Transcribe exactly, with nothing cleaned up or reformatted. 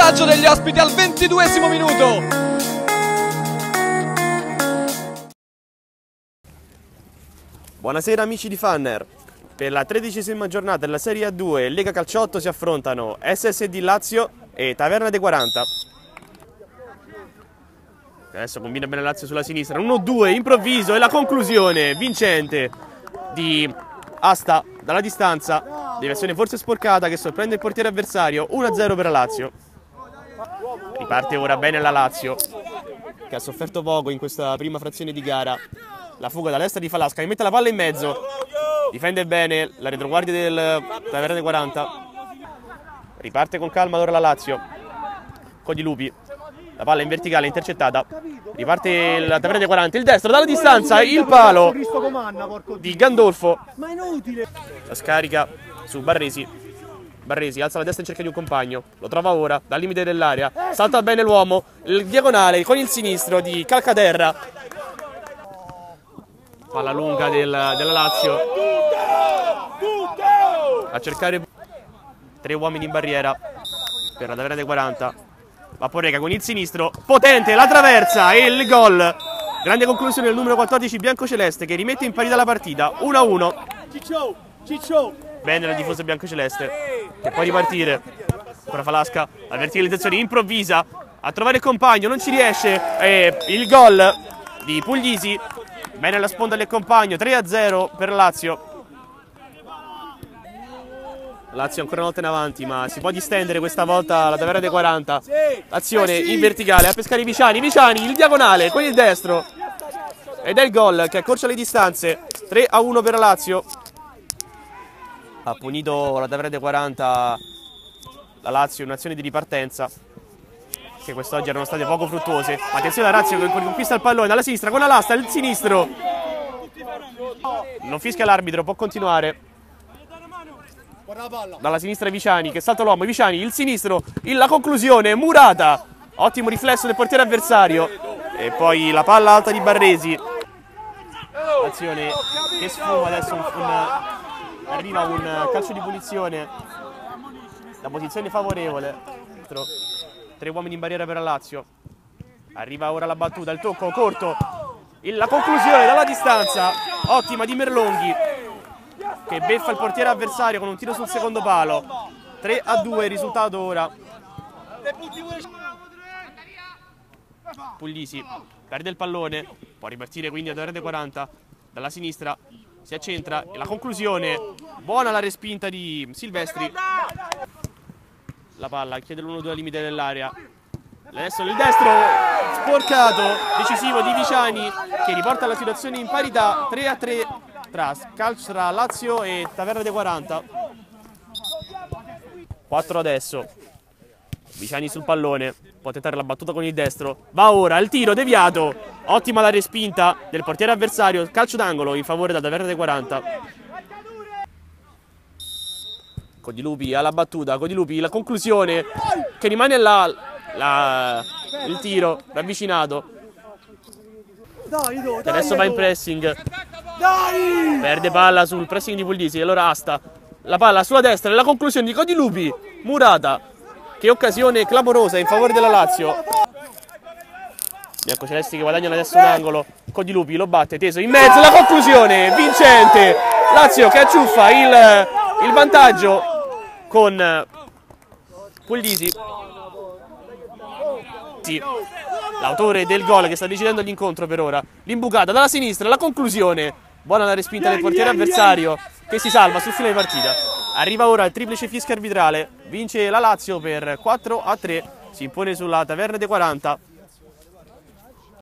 vantaggio degli ospiti al ventiduesimo minuto. Buonasera amici di Fanner. Per la tredicesima giornata della Serie A due Lega Calciotto si affrontano S S D Lazio e Taverna dei quaranta. Adesso combina bene Lazio sulla sinistra, uno due improvviso e la conclusione vincente di Asta dalla distanza, deviazione forse sporcata che sorprende il portiere avversario, uno a zero per la Lazio. Riparte ora bene la Lazio, che ha sofferto poco in questa prima frazione di gara. La fuga da destra di Falasca, che mette la palla in mezzo, difende bene la retroguardia del Taverna dei quaranta. Riparte con calma ora la Lazio, Codilupi, la palla in verticale intercettata, riparte la Taverna dei quaranta, il destro dalla distanza, il palo di Gandolfo, la scarica su Barresi. Barresi alza la destra in cerca di un compagno, lo trova ora dal limite dell'area, salta bene l'uomo, il diagonale con il sinistro di Calcaterra, palla lunga del, della Lazio a cercare tre uomini in barriera per la Taverna dei quaranta. Vaporega con il sinistro, potente, la traversa e il gol. Grande conclusione del numero quattordici biancoceleste che rimette in parità la partita, uno a uno. Bene la difesa biancoceleste che può ripartire. Ancora Falasca, la verticalizzazione improvvisa a trovare il compagno, non ci riesce. E il gol di Puglisi. Bene la sponda del compagno, tre a zero per Lazio. Lazio ancora una volta in avanti, ma si può distendere questa volta la Taverna dei quaranta. Azione in verticale a pescare Viciani, Viciani il diagonale con il destro ed è il gol che accorcia le distanze, tre a uno per Lazio. Ha punito la Taverna dei quaranta la Lazio in un'azione di ripartenza che quest'oggi erano state poco fruttuose. Attenzione alla Lazio che conquista il pallone dalla sinistra con l'asta, il sinistro non fischia l'arbitro, può continuare. Dalla sinistra Viciani che salta l'uomo, Viciani il sinistro, la conclusione, Murata, ottimo riflesso del portiere avversario e poi la palla alta di Barresi. Azione che sfuma adesso, un, un, arriva un calcio di punizione da posizione favorevole. Tre uomini in barriera per la Lazio, arriva ora la battuta, il tocco corto, la conclusione dalla distanza, ottima di Merlonghi che beffa il portiere avversario con un tiro sul secondo palo. Tre a due il risultato ora. Puglisi perde il pallone, può ripartire quindi a Taverna dei quaranta dalla sinistra, si accentra e la conclusione, buona la respinta di Silvestri. La palla chiede l'uno due al limite dell'area, adesso il destro sporcato decisivo di Viciani che riporta la situazione in parità, tre a tre tra calcio tra Lazio e Taverna dei quaranta. quattro adesso, Viciani sul pallone, può tentare la battuta con il destro, va ora il tiro deviato, ottima la respinta del portiere avversario, calcio d'angolo in favore della Taverna dei quaranta. Codilupi alla battuta, Codilupi la conclusione che rimane là, la, il tiro ravvicinato che adesso va in pressing, perde palla sul pressing di Puglisi, allora Asta, la palla sulla destra e la conclusione di Codilupi, Murata, che occasione clamorosa in favore della Lazio. Biancocelesti che guadagnano adesso un angolo, Codilupi lo batte teso in mezzo, la conclusione vincente, Lazio che acciuffa il, il vantaggio con Puglisi, sì, l'autore del gol che sta decidendo l'incontro per ora. L'imbucata dalla sinistra, la conclusione, buona la respinta del portiere avversario che si salva sul fine di partita. Arriva ora il triplice fischio arbitrale, vince la Lazio per quattro a tre, si impone sulla Taverna dei quaranta.